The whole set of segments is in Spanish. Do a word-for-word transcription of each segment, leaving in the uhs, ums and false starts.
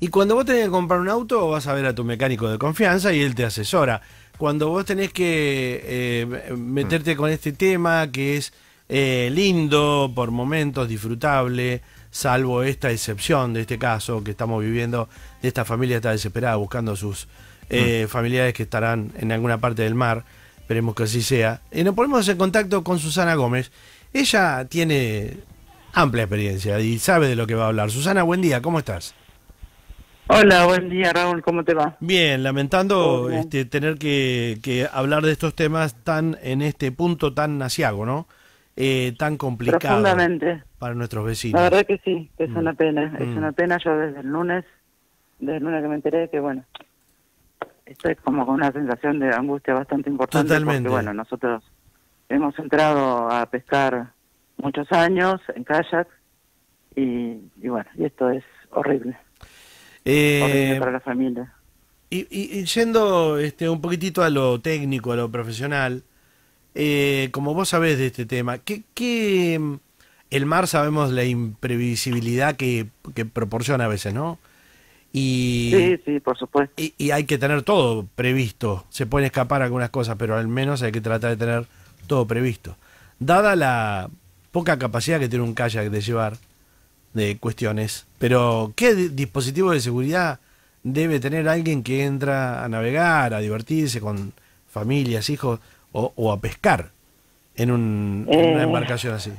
Y cuando vos tenés que comprar un auto, vas a ver a tu mecánico de confianza y él te asesora. Cuando vos tenés que eh, meterte con este tema, que es eh, lindo, por momentos disfrutable, salvo esta excepción de este caso que estamos viviendo, de esta familia está desesperada buscando a sus eh, familiares que estarán en alguna parte del mar, esperemos que así sea. Y nos ponemos en contacto con Susana Gómez. Ella tiene amplia experiencia y sabe de lo que va a hablar. Susana, buen día, ¿cómo estás? Hola, buen día, Raúl, ¿cómo te va? Bien, lamentando Bien. este, tener que, que hablar de estos temas tan en este punto tan asiago, ¿no? Eh, tan complicado Profundamente. para nuestros vecinos. La verdad que sí, que es Mm. una pena, es Mm. una pena. Yo desde el lunes, desde el lunes que me enteré que, bueno, estoy como con una sensación de angustia bastante importante. Totalmente. Porque, bueno, nosotros hemos entrado a pescar muchos años en kayak y, y bueno, y esto es horrible. Eh, horrible para la familia. Y, y, y yendo este, un poquitito a lo técnico, a lo profesional, eh, como vos sabés de este tema, ¿qué, qué el mar sabemos la imprevisibilidad que, que proporciona a veces, ¿no? Y, Sí, sí, por supuesto. y, y hay que tener todo previsto. Se pueden escapar algunas cosas, pero al menos hay que tratar de tener todo previsto. Dada la poca capacidad que tiene un kayak de llevar de cuestiones, pero ¿qué di- dispositivo de seguridad debe tener alguien que entra a navegar, a divertirse con familias, hijos o, o a pescar en, un, en una Eh, embarcación así?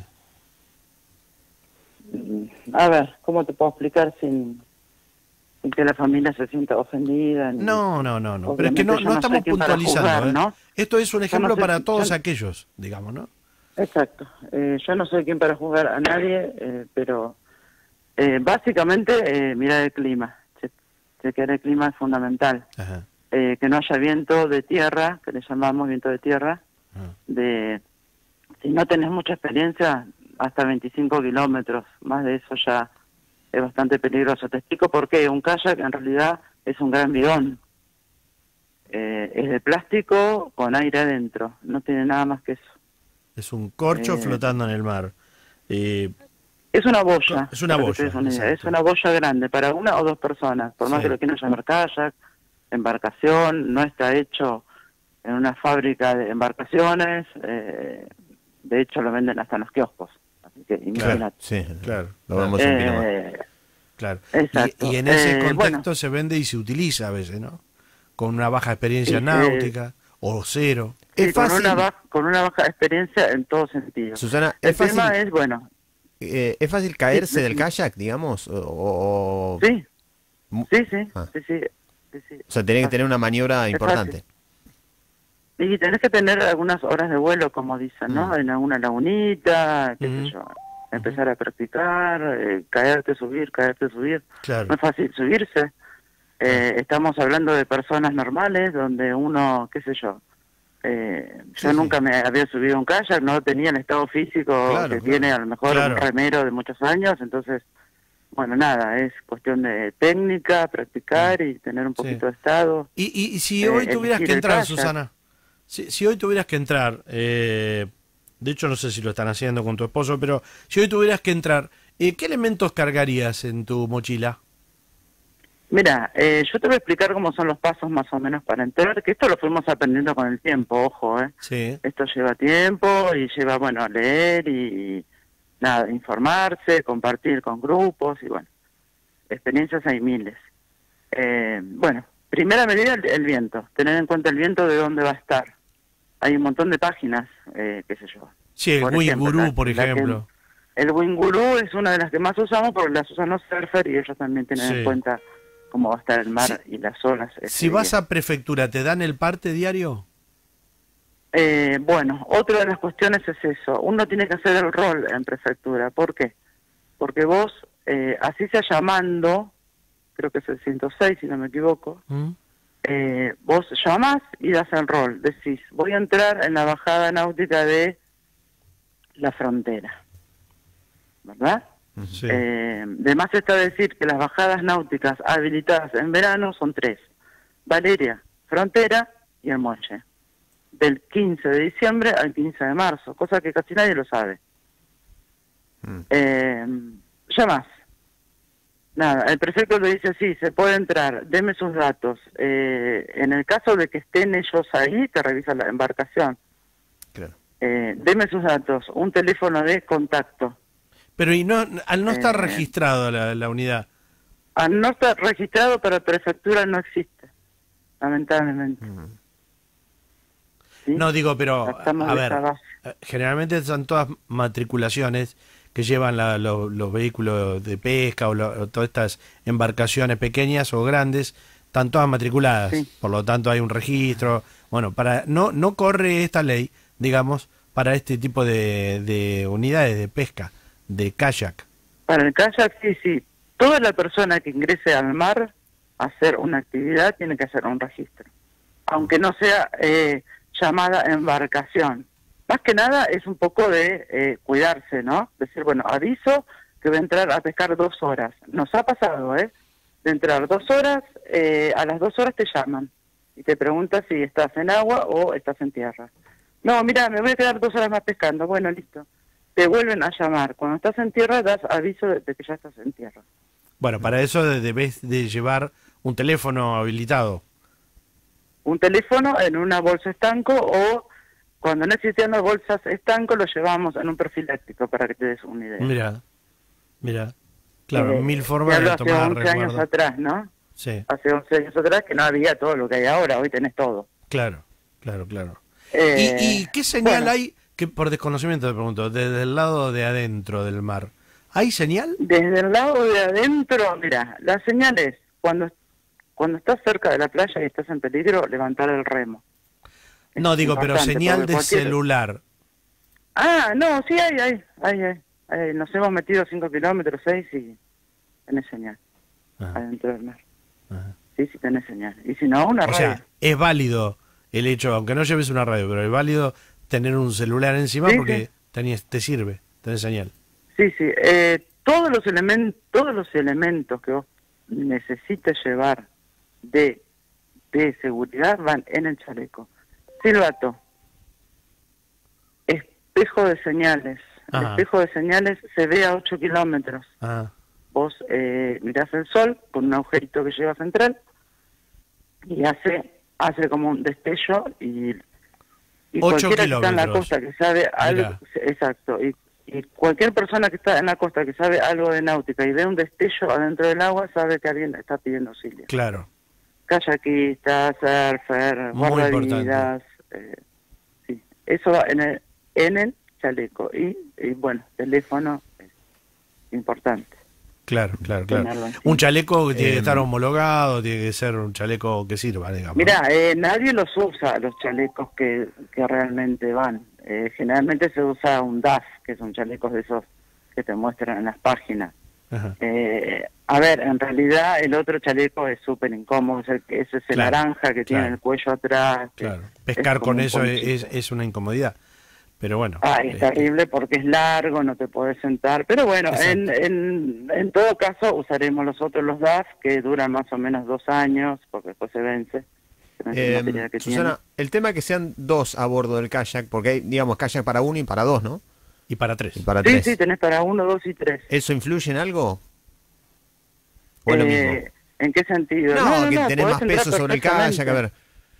a ver, ¿cómo te puedo explicar sin, sin que la familia se sienta ofendida? Ni- No, no, no, no. Pero es que no, Obviamente yo no no soy estamos quien para puntualizando. juzgar, ¿eh? ¿no? Esto es un Yo no ejemplo sé- para todos yo- aquellos, digamos, ¿no? Exacto. Eh, yo no soy quien para juzgar a nadie, eh, pero eh, básicamente eh, mirar el clima. Che- Chequear el clima es fundamental. Ajá. Eh, que no haya viento de tierra, que le llamamos viento de tierra, Ajá. de si no tenés mucha experiencia, hasta veinticinco kilómetros, más de eso ya es bastante peligroso. Te explico por qué. Un kayak en realidad es un gran bidón. Eh, es de plástico con aire adentro, no tiene nada más que eso. Es un corcho Eh, flotando en el mar. Eh, Es una boya. Es una para que te boya, des una idea. exacto. Es una boya grande para una o dos personas, por más Sí. que lo quieran llamar kayak, embarcación, no está hecho en una fábrica de embarcaciones, eh, de hecho lo venden hasta en los kioscos, así que Claro, imagínate. Sí, claro, lo vemos en Pinamar. Eh, claro. exacto. Y, y en ese Eh, contexto bueno. se vende y se utiliza a veces, ¿no? Con una baja experiencia Sí, náutica o cero. sí, Es con fácil, una, baja, con una baja experiencia en todo sentido. Susana, El es fácil, tema es, bueno, eh, es fácil caerse Sí, del sí. kayak, digamos, o, o- sí, mu- sí, sí, Ah. sí, sí, sí, sí. o sea, tenés que tener una maniobra Es importante. Y tenés que tener algunas horas de vuelo, como dicen, ¿no? Mm. En alguna lagunita, qué Ujú. sé yo. Empezar a practicar, eh, caerte, subir, caerte, subir. Claro. No es fácil subirse. Eh, estamos hablando de personas normales, donde uno, qué sé yo, eh, Sí, yo sí. nunca me había subido a un kayak, no tenía el estado físico Claro, que claro. tiene a lo mejor Claro. un remero de muchos años, entonces, bueno, nada, es cuestión de técnica, practicar y tener un Sí. poquito de estado. Y, y, y si Eh, hoy tuvieras elegir que el entrar, kayak. Susana, si, si hoy tuvieras que entrar, eh, de hecho no sé si lo están haciendo con tu esposo, pero si hoy tuvieras que entrar, eh, ¿qué elementos cargarías en tu mochila? Mira, eh, yo te voy a explicar cómo son los pasos más o menos para entrar, que esto lo fuimos aprendiendo con el tiempo, ojo, ¿eh? Sí. Esto lleva tiempo y lleva, bueno, leer y, nada, informarse, compartir con grupos y, bueno, experiencias hay miles. Eh, bueno, primera medida, el, el viento, tener en cuenta el viento de dónde va a estar. Hay un montón de páginas, eh, qué sé yo. Sí, el Por Wing ejemplo, Guru, la- por la que- ejemplo. El Winguru es una de las que más usamos porque las usan los surfers y ellos también tienen Sí. en cuenta cómo va a estar el mar Sí. y las olas. ese Si vas día. a prefectura, ¿te dan el parte diario? Eh, bueno, otra de las cuestiones es eso. Uno tiene que hacer el rol en prefectura. ¿Por qué? Porque vos, eh, así sea llamando, creo que es el ciento seis si no me equivoco, ¿Mm? eh, vos llamás y das el rol. Decís, voy a entrar en la bajada náutica de la frontera. ¿Verdad? Sí. Eh, de más está decir que las bajadas náuticas habilitadas en verano son tres. Valeria, Frontera y El Moche. Del quince de diciembre al quince de marzo, cosa que casi nadie lo sabe. Mm. Eh, llamás. nada, el prefecto le dice, sí, se puede entrar, deme sus datos. Eh, en el caso de que estén ellos ahí, te revisa la embarcación. Claro. Eh, deme sus datos, un teléfono de contacto. Pero y no, al no estar Eh, registrado la, la unidad. Al no estar registrado para prefectura no existe, lamentablemente. Mm. ¿Sí? No digo, pero Tratamos a de ver, esa base. eh, generalmente son todas matriculaciones que llevan la- lo- los vehículos de pesca o, lo- o todas estas embarcaciones pequeñas o grandes, están todas matriculadas. Sí. Por lo tanto hay un registro. Bueno, para no no corre esta ley, digamos, para este tipo de, de unidades de pesca, de kayak. Para el kayak, sí, sí. Toda la persona que ingrese al mar a hacer una actividad tiene que hacer un registro. Aunque no sea eh, llamada embarcación. Más que nada es un poco de eh, cuidarse, ¿no? Decir, bueno, aviso que voy a entrar a pescar dos horas. Nos ha pasado, ¿eh? De entrar dos horas, eh, a las dos horas te llaman y te preguntan si estás en agua o estás en tierra. No, mira, me voy a quedar dos horas más pescando. Bueno, listo. Te vuelven a llamar. Cuando estás en tierra das aviso de, de que ya estás en tierra. Bueno, para eso de- debes de llevar un teléfono habilitado. Un teléfono en una bolsa estanco o cuando no existían las bolsas estanco lo llevábamos en un profiláctico para que te des una idea. Mira, mira. Claro, Eh, mil te formas hablo de hace tomar once años resguardo. atrás, ¿no? Sí, Hace once años atrás que no había todo lo que hay ahora, hoy tenés todo. claro, claro, claro. Eh, ¿Y, y qué señal bueno, hay, que por desconocimiento te pregunto, desde el lado de adentro del mar? ¿Hay señal? Desde el lado de adentro, mira, la señal es cuando, cuando estás cerca de la playa y estás en peligro, levantar el remo. Es No, digo, pero importante, señal porque de cualquier- celular. Ah, no, sí hay, hay, hay, hay, hay. Nos hemos metido cinco kilómetros, seis y tenés señal Ajá, adentro del mar. ajá. Sí, sí tenés señal. Y si no, una O radio. sea, es válido el hecho, aunque no lleves una radio, pero es válido tener un celular encima Sí, porque sí. tenés- te sirve, tenés señal. Sí, sí. Eh, todos los elementos, todos los elementos que vos necesites llevar de, de seguridad van en el chaleco. Silbato, espejo de señales. El Ajá. espejo de señales se ve a ocho kilómetros. Ah, Vos eh, mirás el sol con un agujerito que lleva central y hace hace como un destello y, y Ocho cualquiera que está en la kilómetros. costa que sabe algo, Mirá. exacto, y, y cualquier persona que está en la costa que sabe algo de náutica y ve un destello adentro del agua sabe que alguien está pidiendo auxilio. claro. Kayakistas, surfer, Muy guardavidas, eh, sí, eso va en el, en el chaleco y, y bueno, teléfono es importante. Claro, claro, claro. Tenerlo encima. Un chaleco que tiene que Eh, estar homologado, tiene que ser un chaleco que sirva, digamos. Mira, eh, nadie los usa, los chalecos que, que realmente van. Eh, generalmente se usa un D A F, que son chalecos de esos que te muestran en las páginas. Ajá. Eh, a ver, en realidad el otro chaleco es súper incómodo, es el, ese es el Claro, naranja que tiene claro. el cuello atrás. que Claro. es Pescar como con un eso es, ponchito. es una incomodidad. Pero bueno. Ah, es este, terrible porque es largo, no te podés sentar. Pero bueno, en, Exacto. en, en todo caso usaremos los otros, los D A F, que duran más o menos dos años, porque después se vence. Se vence el Eh, material que Susana, tiene. el tema que sean dos a bordo del kayak, porque hay, digamos, kayak para uno y para dos, ¿no? Y para tres. Y para Sí, tres. sí, tenés para uno, dos y tres. ¿Eso influye en algo? ¿O es lo Eh, mismo? ¿En qué sentido? No, que tenés podés más entrar peso sobre el perfectamente. kayak, a ver.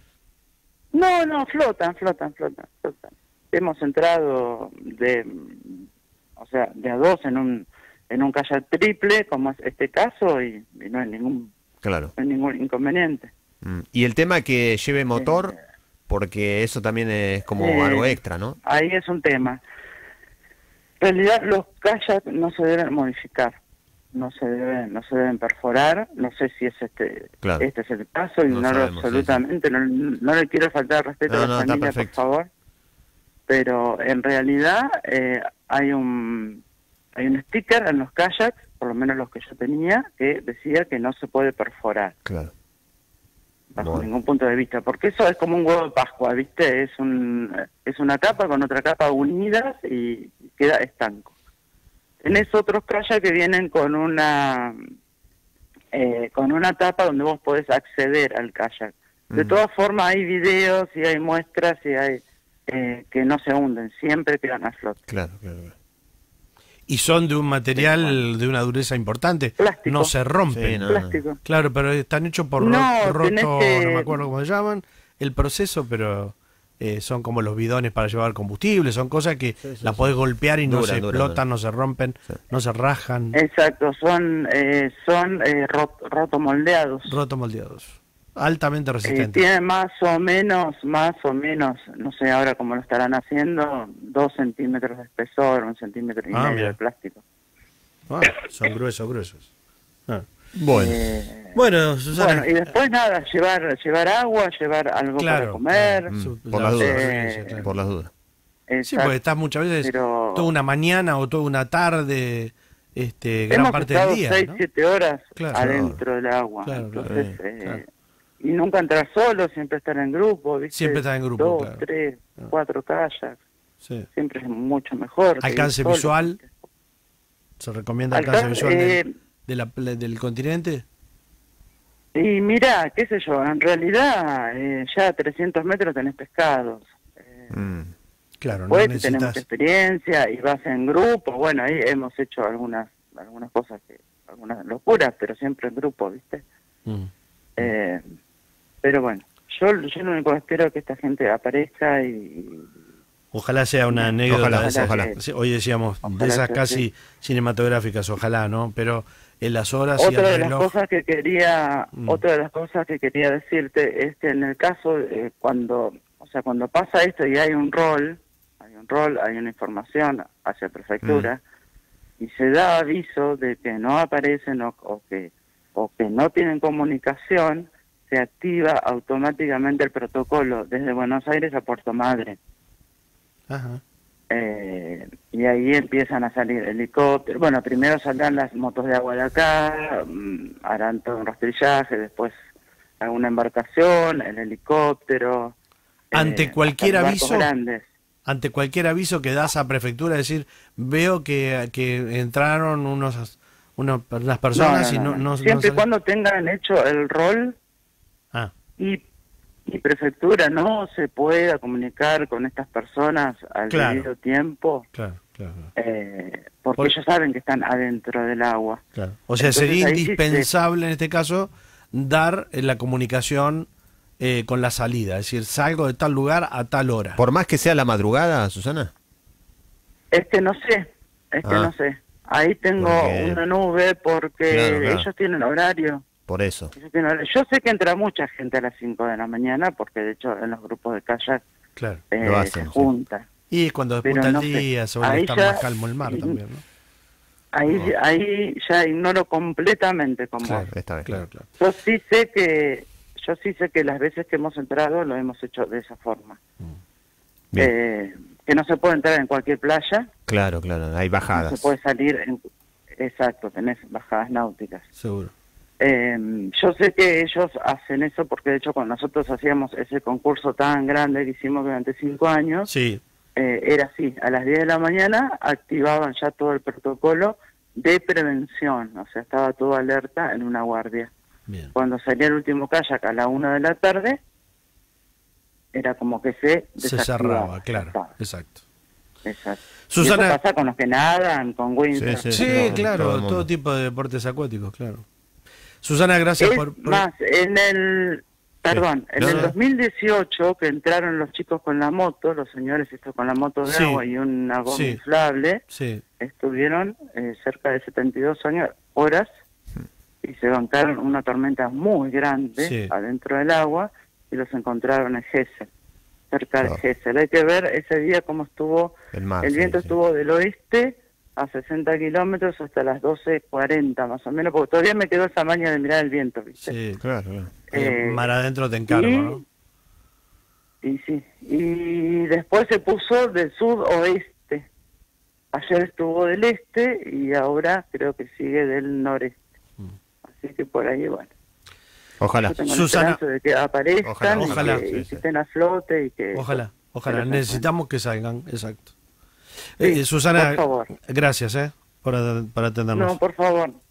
No, no, flotan, flotan, flotan, flotan. Hemos entrado de, o sea, de a dos en un en un kayak triple, como es este caso, y, y no hay ningún Claro. no hay ningún inconveniente. Mm. Y el tema que lleve motor, porque eso también es como Eh, algo extra, ¿no? Ahí es un tema. En realidad los kayaks no se deben modificar, no se deben, no se deben perforar. No sé si es este, Claro. este es el caso y No no, lo sabemos, sí, absolutamente, No, no le quiero faltar al respeto No, a no, la está familia, por perfecto. favor. Pero en realidad eh, hay un hay un sticker en los kayaks, por lo menos los que yo tenía, que decía que no se puede perforar Claro. bajo Bueno. ningún punto de vista, porque eso es como un huevo de Pascua, ¿viste? Es un es una capa con otra capa unidas y queda estanco. Tenés otros kayaks que vienen con una eh, con una tapa donde vos podés acceder al kayak. De Mm. todas formas hay videos y hay muestras y hay eh, que no se hunden, siempre quedan a flote. Claro, claro. claro. Y son de un material de una dureza importante. Plástico. No se rompen. Sí, no, Plástico. Claro, pero están hechos por No, ro- tenés roto, que- no me acuerdo cómo se llaman, el proceso, pero eh, son como los bidones para llevar combustible, son cosas que Sí, sí, las sí. podés golpear y no Duran, se duran, explotan, duran. no se rompen, Sí. no se rajan, Exacto, son eh, son eh, rot- rotomoldeados. roto moldeados, altamente Eh, resistentes. tiene más o menos, más o menos, no sé ahora cómo lo estarán haciendo, dos centímetros de espesor, un centímetro y Ah, medio mira. de plástico. Ah, son gruesos, gruesos. Ah. Bueno. Eh, Bueno, Susana. bueno, y después nada, llevar llevar agua, llevar algo Claro, para comer. claro. Mm, Su- por la las dudas. supervivencia, Eh, claro. Por las dudas. Sí, Exacto. porque estás muchas veces Pero- toda una mañana o toda una tarde, este, gran Hemos parte estado del día. seis, ¿no? siete horas Claro. adentro del agua. Claro, claro. Entonces, Sí, eh, claro. y nunca entrar solo, siempre estar en grupo, ¿viste? Siempre estar en grupo, Dos, claro. tres, Claro. cuatro kayaks. Sí. Siempre es mucho mejor. que ir ¿Alcance solo. visual? ¿Se recomienda alcance Alcance, visual eh, del, de la- del continente? Y mira, qué sé yo, en realidad eh, ya a trescientos metros tenés pescados. Eh, Mm. Claro, no Pues si tenés mucha necesitas. experiencia y vas en grupo, bueno, ahí hemos hecho algunas algunas cosas, que algunas locuras, pero siempre en grupo, ¿viste? Mm. Eh, pero bueno, yo, yo lo único que espero es que esta gente aparezca y... Ojalá sea una anécdota Ojalá, de esas- ojalá. sí, hoy decíamos, Ojalá de esas sea casi así. cinematográficas, ojalá, ¿no? Pero en las horas y Otra el de las reloj. cosas que quería, Mm. otra de las cosas que quería decirte es que en el caso eh, cuando, o sea, cuando pasa esto y hay un rol, hay un rol, hay una información hacia prefectura y se da aviso de que no aparecen o, o que o que no tienen comunicación, se activa automáticamente el protocolo desde Buenos Aires a Puerto Madre. Ajá. Eh, y ahí empiezan a salir helicópteros. Bueno, primero saldrán las motos de agua de acá, mm, harán todo un rastrillaje, después alguna embarcación, el helicóptero. Ante eh, cualquier hasta los barcos aviso, grandes. Ante cualquier aviso que das a prefectura, decir, veo que, que entraron unos, unos unas personas No, no, y no, no, no. no- Siempre no y salen- cuando tengan hecho el rol Ah, y, y prefectura no se pueda comunicar con estas personas al Claro. debido tiempo, claro, claro, claro, eh, porque Por- ellos saben que están adentro del agua. claro. O sea, Entonces, sería ahí sí se- indispensable en este caso dar eh, la comunicación eh, con la salida, es decir, salgo de tal lugar a tal hora. Por más que sea la madrugada, Susana. Es que no sé, es que Ah. no sé. Ahí tengo Porque- una nube porque Claro, claro. ellos tienen horario. Por eso. Ellos tienen horario. Yo sé que entra mucha gente a las cinco de la mañana porque de hecho en los grupos de kayak Claro. eh, Lo hacen, se sí. juntan. Y cuando Pero despunta no el sé. día, suele Ahí estar ya- más calmo el mar y- también, ¿no? Ahí, No. ahí ya ignoro completamente cómo Claro, es. Está bien. claro, claro. Yo sí sé que yo sí sé que las veces que hemos entrado lo hemos hecho de esa forma. Bien. Eh, que no se puede entrar en cualquier playa, Claro, claro. Hay no bajadas. se puede salir en... Exacto, tenés bajadas náuticas. Seguro. Eh, yo sé que ellos hacen eso porque de hecho cuando nosotros hacíamos ese concurso tan grande que hicimos durante cinco años, Sí, eh, era así, a las diez de la mañana activaban ya todo el protocolo de prevención, o sea, estaba todo alerta en una guardia. bien. Cuando salía el último kayak a la una de la tarde, era como que se Se desactivaba. cerraba, claro, Estaba. exacto. Exacto. Susana- Y eso pasa con los que nadan, con windsurf. Sí, Sí, todo- todo claro, el mundo. todo tipo de deportes acuáticos, claro. Susana, gracias Es por... por- más, en el, perdón, en No, el no. dos mil dieciocho que entraron los chicos con la moto, los señores estos con la moto de Sí, agua y una goma sí. inflable, Sí, estuvieron eh, cerca de setenta y dos años, horas y se bancaron una tormenta muy grande Sí. adentro del agua y los encontraron en Gesell, cerca de Claro. Gesell. Hay que ver ese día cómo estuvo, El mar. el sí, viento sí. estuvo del oeste a sesenta kilómetros hasta las doce cuarenta más o menos, porque todavía me quedó esa maña de mirar el viento, ¿viste? sí. Claro, claro. Eh, Eh, mar adentro te encargo, y, ¿no? y sí, y después se puso del sudoeste. Ayer estuvo del este y ahora creo que sigue del noreste. Mm. Así que por ahí, bueno. Ojalá. Yo tengo Susana- la esperanza de que aparezcan Ojalá, y, ojalá. que, y Sí, que sí. estén a flote y que... Ojalá, ojalá. que los Necesitamos que salgan, exacto. Sí, Eh, Susana, por favor. gracias, ¿eh? Por, at- por atendernos. No, por favor.